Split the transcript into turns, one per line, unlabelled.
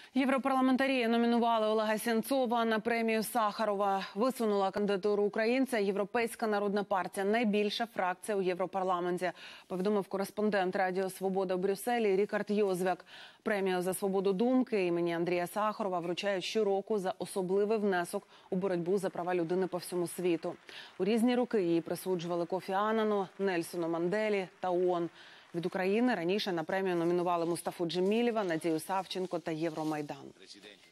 Європарламентарі номінували Олега Сенцова на премію Сахарова. Висунула кандидатуру українця Європейська народна партія, найбільша фракція у Європарламенті, повідомив кореспондент Радіо Свобода в Брюсселі Рікард Йозвяк. Премію за свободу думки імені Андрія Сахарова вручають щороку за особливий внесок у боротьбу за права людини по всьому світу. У різні роки її присуджували Кофі Анану, Нельсону Манделі та ООН. Від України раніше на премію номінували Мустафу Джемілєва, Надію Савченко та Євромайдан.